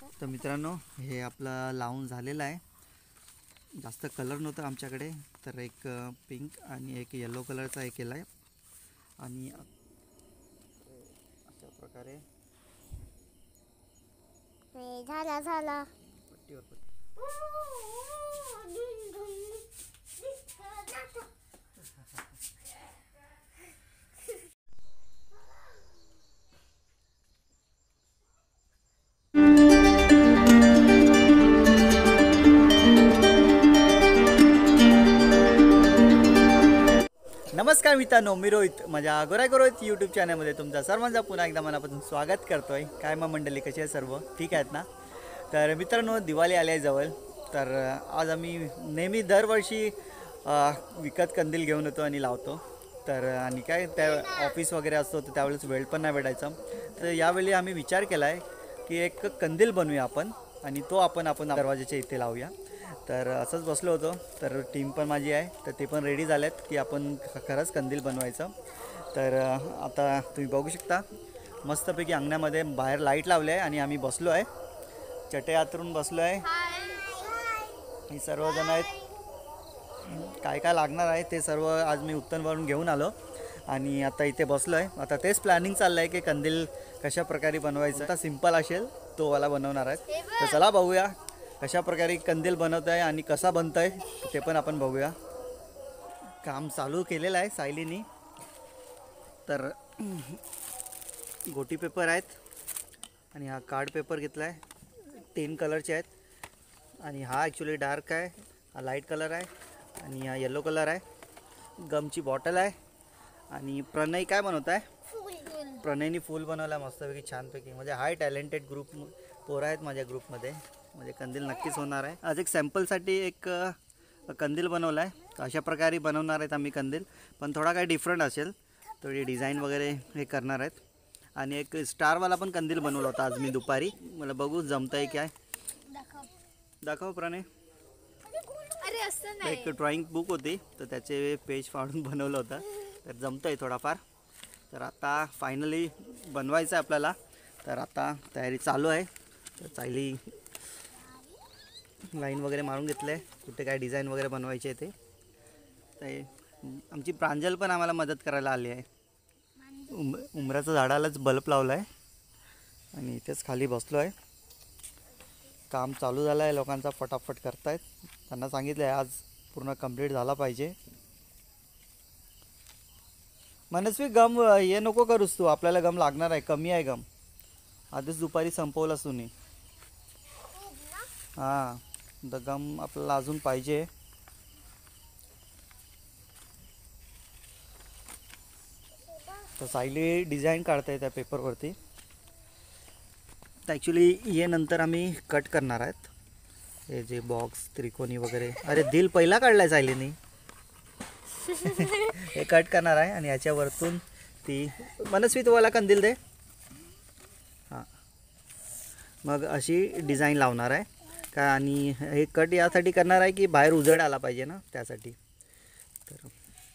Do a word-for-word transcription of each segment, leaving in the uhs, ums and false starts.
तर मित्रांनो, हे आपलं लावून झालेलं आहे. जास्त कलर नव्हतं आमच्याकडे, तर एक पिंक आणि एक येलो कलरचा एक केला आहे. आणि अशा प्रकारे झाला झाला पट्टीवर पट्टी. नमस्कार मित्रांनो, मी रोहित माझ्या गोराय रोहित यूट्यूब चॅनलमध्ये तुमचं सर्वांचं पुन्हा एकदा मनापासून स्वागत करतो आहे. काय मग मंडळी, कशी आहे सर्व? ठीक आहेत ना? तर मित्रांनो, दिवाळी आली आहे जवळ. तर आज आम्ही नेहमी दरवर्षी विकत कंदील घेऊन येतो आणि लावतो. तर आणि काय त्या ऑफिस वगैरे असतो तर त्यावेळेस वेळ पण नाही भेटायचा. तर यावेळी आम्ही विचार केला आहे की एक कंदील बनवूया आपण आणि तो आपण आपण दरवाजाच्या इथे लावूया. तर असंच बसलो होतो, तर टीम पण माझी आहे, तर ते पण रेडी झालेत की आपण खरंच कंदील बनवायचं. तर आता तुम्ही बघू शकता, मस्तपैकी अंगणामध्ये बाहेर लाईट लावले आहे आणि आम्ही बसलो आहे, चटई आतरून बसलो आहे. हे सर्वजण आहेत. काय काय लागणार आहे ते सर्व आज मी उत्तनवरून घेऊन आलो आणि आता इथे बसलो आहे. आता तेच प्लॅनिंग चाललं आहे की कंदील कशा प्रकारे बनवायचं. आता सिम्पल असेल तो वाला बनवणार आहे. तर चला बघूया कशा प्रकारे कंदील बनवत आहे आणि कसा बनत आहे ते पण आपण बघूया. काम चालू केलेलं आहे सायलीनी. तर गोटी पेपर आहेत आणि हा कार्ड पेपर घेतला आहे, तीन कलरचे आहेत. आणि हा ॲक्च्युली डार्क आहे, हा लाईट कलर आहे आणि हा येलो कलर आहे. गमची बॉटल आहे आणि प्रणय काय बनवत आहे? प्रणयनी फूल बनवला मस्तपैकी छानपैकी. म्हणजे हाय टॅलेंटेड ग्रुप पोरं आहेत माझ्या ग्रुपमध्ये, म्हणजे कंदील नक्कीच होणार आहे. आज एक सॅम्पलसाठी एक कंदील बनवला आहे. अशा प्रकारे बनवणार आहेत आम्ही कंदील, पण थोडा काही डिफरंट असेल, थोडी डिझाईन वगैरे हे करणार आहेत. आणि एक स्टारवाला पण कंदील बनवला होता आज मी दुपारी. मला बघू जमतं आहे काय. दाखव प्रणय. एक ड्रॉइंग बुक होती तर त्याचे पेज फाडून बनवलं होतं, तर जमतं आहे थोडाफार. तर आता फायनली बनवायचं आहे आपल्याला. तर आता तयारी चालू आहे. तर चायली लाईन वगैरे मारून घेतलं आहे, कुठे काय डिझाईन वगैरे बनवायचे आहे ते. तर आमची प्रांजल पण आम्हाला मदत करायला आली आहे. उम उमराचं झाडालाच बल्ब लावला आहे आणि इथेच खाली बसलो आहे. काम चालू झालं आहे, लोकांचा फटाफट करतायत. त्यांना सांगितलं आहे आज पूर्ण कंप्लीट झाला पाहिजे. मनस्वी गम हे नको करूस तू, आपल्याला गम लागणार आहे, कमी आहे गम. आधीच दुपारी संपवलास तुम्ही. हां, द गम आपल्याला अजून पाहिजे. तर सायली डिझाईन काढताय त्या पेपरवरती. तर ॲक्च्युली हे नंतर आम्ही कट करणार आहेत, हे जे बॉक्स त्रिकोणी वगैरे. अरे दिल पहिला काढलाय सायलीनी. हे कट करणार आहे आणि याच्यावरतून ती मनस्वी तुम्हाला कंदील दे. हां, मग अशी डिझाईन लावणार आहे का. आणि हे कट यासाठी करणार आहे की बाहेर उजेड आला पाहिजे ना, त्यासाठी. तर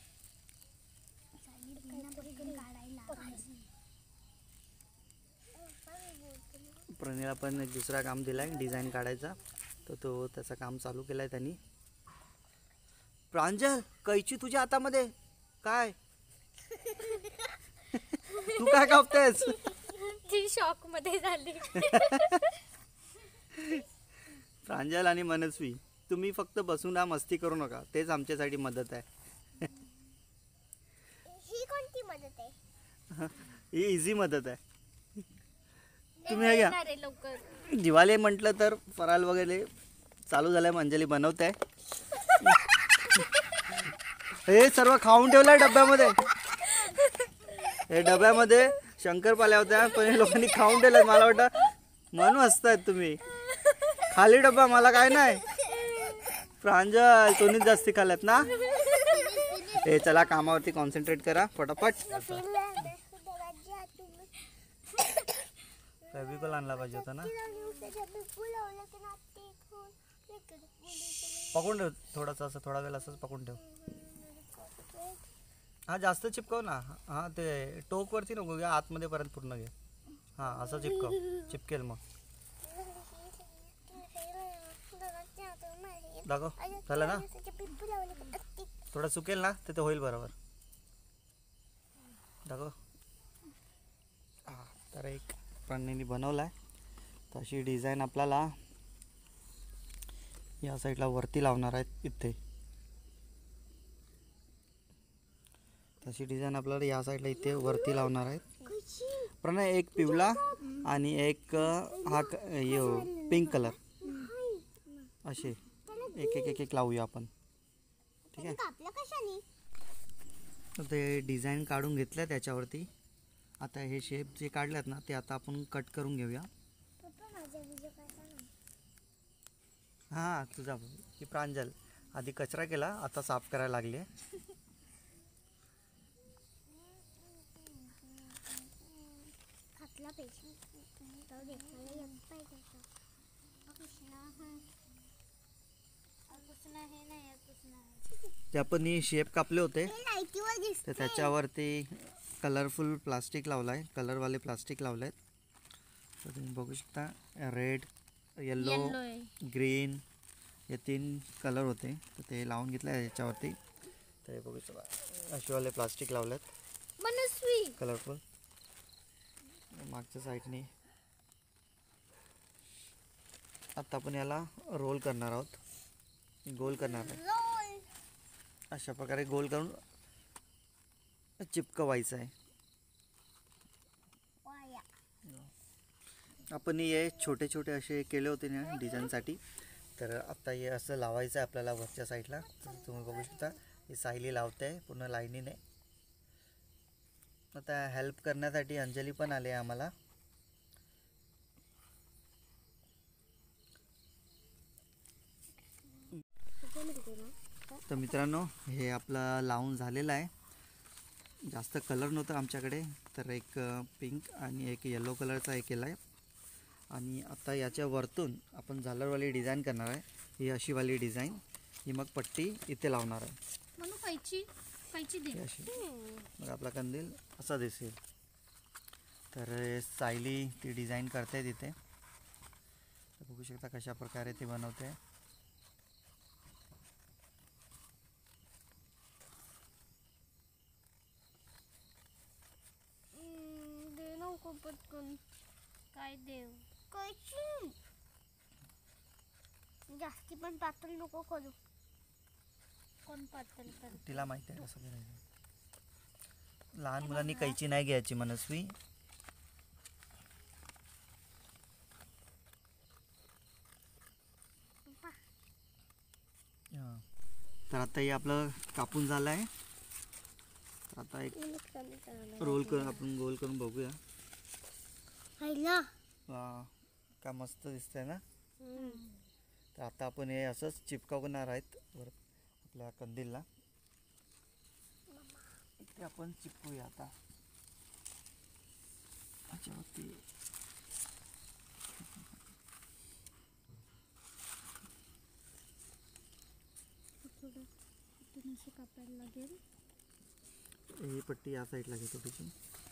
प्रणीला पण एक दुसरा काम दिला आहे डिझाईन काढायचा, तर तो त्याचं काम चालू केलं आहे त्यांनी. प्रांजल, कैची तुझ्या हातामध्ये काय? तू काय कापतेस? ती शॉक मध्ये झाली. प्रांजल आणि मनस्वी, तुम्ही फक्त बसून मस्ती करू नका, तेच आमच्यासाठी मदत आहे. ही कोणती मदत आहे? ही इझी मदत आहे. तुम्ही घ्या. लवकर दिवाळी म्हटलं तर फराळ वगैरे चालू झालंय. अंजली बनवत आहे. हे सर्व खाऊन ठेवलं आहे डब्यामध्ये. हे डब्यामध्ये शंकरपाल्या होत्या, पण हे लोकांनी खाऊन ठेवलं. मला वाटतं म्हणून हसतायत तुम्ही. खाली डब्बा, मला काय नाही. प्रांजल, तुम्हीच जास्ती खाल्ल्यात ना. हे चला, कामावरती कॉन्सन्ट्रेट करा फटाफट. फेविकॉल आणला पाहिजे होता ना. पकडून ठेव थोडासा, असं थोडा वेळ असंच पकडून ठेव. हा जास्त चिपकव ना. हां, ते टोकवरती नको घ्या, आतमध्ये परत पूर्ण घे. हां, असं चिपकव, चिपकेल मग. दाखव झालं ना थोडं सुकेल ना तर ते होईल बरोबर दाखव हां तर एक प्राण्यांनी बनवला आहे तशी डिझाईन आपल्याला या साईडला वरती लावणार आहेत इथे तशी डिझाईन आपल्याला या साईडला इथे वरती लावणार आहेत प्रणय एक पिवळा आणि एक हा पिंक कलर असे एक एक एक एक लावूया आपण ठीक आहे ते डिझाईन काढून घेतलं त्याच्यावरती आता हे शेप जे काढलेत ना ते आता आपण कट करून घेऊया हां तुझा की प्रांजल आधी कचरा केला आता साफ करायला लागली आहे ते आपण शेप कापले होते तर त्याच्यावरती कलरफुल प्लास्टिक लावलं आहे कलरवाले प्लास्टिक लावले आहेत तर तुम्ही बघू शकता रेड येल्लो ग्रीन हे तीन कलर होते तर ते लावून घेतलं आहे याच्यावरती तर हे बघू शकता असेवाले प्लास्टिक लावले आहेत कलरफुल मागच्या साईडने आता आपण याला रोल करणार आहोत गोल करणार आहे अशा प्रकारे गोल करून चिपकवायचं आहे आपण हे छोटे छोटे असे केले होते ना डिझाईनसाठी तर आता हे असं लावायचं आहे आपल्याला वरच्या साईडला तर तुम्ही बघू शकता ही सायली लावते आहे पूर्ण लाईनीने आता हेल्प करण्यासाठी अंजली पण आली आहे आम्हाला तर मित्रांनो हे आपलं लावून झालेलं आहे जास्त कलर नव्हतं आमच्याकडे तर एक पिंक आणि एक येलो कलरचा एक केला आहे आणि आता याच्या वरतून आपण झालरवाली डिझाईन करणार आहे ही अशीवाली डिझाईन ही मग पट्टी इथे लावणार आहे अशी मग आपला कंदील असा दिसेल तर सायली ती डिझाईन करते तिथे बघू शकता कशा प्रकारे ती बनवते पटकन काय देव कैची जास्ती पण पातळ नको करू कोण पातळ कर तिला माहिती आहे कसं करायचं लहान मुलांनी कैची नाही घ्यायची मनस्वी तर आता हे आपलं कापून झालं आहे तर आता एक रोल करून आपण गोल करून बघूया वा का मस्त दिसतंय ना तर आता आपण हे असंच चिपकवणार आहेत वर आपल्या कंदीलला इथे आपण चिपकूया आता याच्यावरती कापायला लागेल ही पट्टी या साईडला घे थोडीशी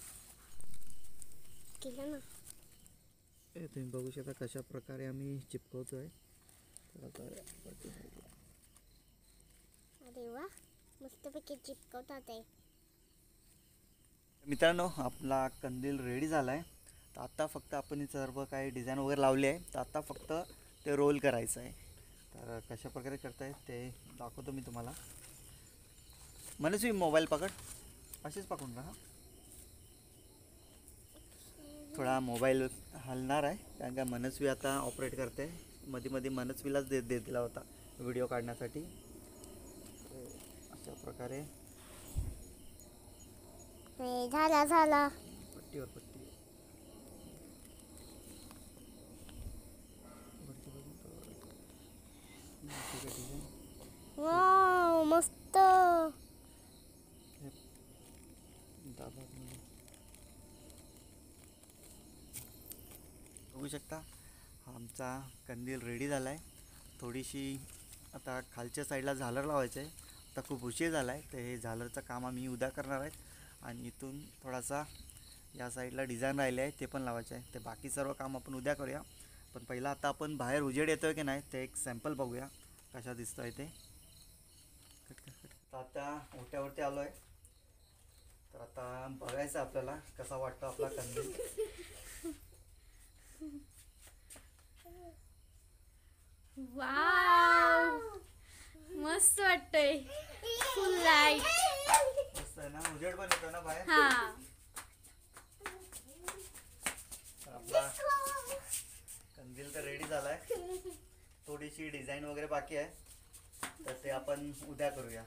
केलं ना हे तुम्ही बघू शकता कशा प्रकारे आम्ही चिपकवतोय तर आता पट्टी साईडला अरे वा मस्तपैकी चिपकवतात आहे मित्रांनो आपला कंदील रेडी झाला आहे तर आता फक्त आपण सर्व काही डिझाईन वगैरे लावली आहे तर आता फक्त ते रोल करायचं आहे तर कशा प्रकारे करताय ते दाखवतो मी तुम्हाला मनस्वी मोबाईल पकड असेच पकडून राहा थोडा मोबाईल हलणार आहे कारण का मनस्वी आता ऑपरेट करते मध्ये मध्ये मनस्वीलाच देत देत दिला होता व्हिडिओ काढण्यासाठी अशा प्रकारे झाला झाला पट्टीवर पट्टी वाव मस्त बघू शकता आमचा कंदील रेडी झाला आहे थोडीशी आता खालच्या साईडला झालर लावायचं आहे आता खूप उशीर झाला आहे तर हे झालरचं काम आम्ही उद्या करणार आहेत आणि इथून थोडासा या साईडला डिझाईन राहिले आहे ते पण लावायचं आहे ते बाकी सर्व काम आपण उद्या करूया पण पहिला आता आपण बाहेर उजेड येतो आहे की नाही ते एक सॅम्पल बघूया कशा दिसतोय ते. कट कर, कट कर. आता ओट्यावरती आलो आहे, तर आता बघायचं आपल्याला कसा वाटतो आपला कंदील. वाव, मस्त वाटतंय. Full light. मस्त आहे ना, उजेड पण येतो ना बाहेर. हा, तर आपला कंदील तर रेडी झालाय. थोडीशी डिझाईन वगैरे बाकी आहे, तर ते आपण उद्या करूया.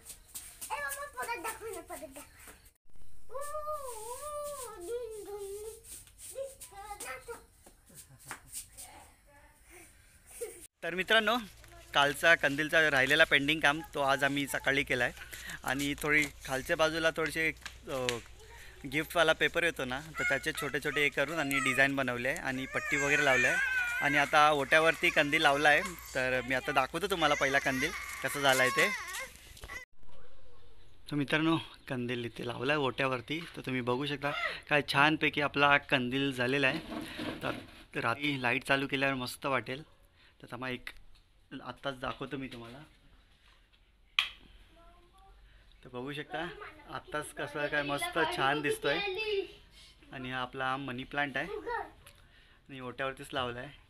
तर मित्रांनो, कालचा कंदीलचा राहिलेला पेंडिंग काम तो आज आम्ही सकाळी केला आहे. आणि थोडी खालच्या बाजूला थोडेसे गिफ्टवाला पेपर येतो ना, तर त्याचे छोटे छोटे हे करून आणि डिझाईन बनवले आहे आणि पट्टी वगैरे लावलं आहे. आणि आता ओट्यावरती कंदील लावला आहे, तर मी आता दाखवतो तुम्हाला पहिला कंदील कसं झाला आहे ते. तर मित्रांनो, कंदील इथे लावला आहे ओट्यावरती, तर तुम्ही बघू शकता काय छानपैकी आपला कंदील झालेला आहे. तर रात्री लाईट चालू केल्यावर मस्त वाटेल. तर त्यामुळे एक आत्ताच दाखवतो मी तुम्हाला. तर बघू शकता आत्ताच कसं काय मस्त छान दिसतोय. आणि हा आपला मनी प्लांट आहे आणि ओट्यावरतीच लावला आहे.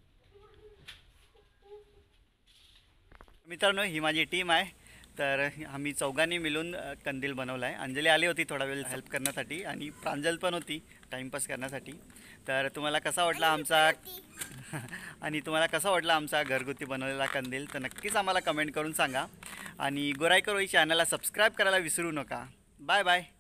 मित्रांनो, ही माझी टीम आहे. तर आम्ही चौघांनी मिळून कंदील बनवला आहे. अंजली आली होती थोडा वेळ हेल्प करण्यासाठी आणि प्रांजल पण होती टाईमपास करण्यासाठी. तर तुम्हाला कसा वाटला आमचा आणि तुम्हाला कसा वाटला आमचा घरगुती बनवलेला कंदील, तर नक्कीच आम्हाला कमेंट करून सांगा. आणि गोराईकर रोई चॅनलला सबस्क्राईब करायला विसरू नका. Bye bye.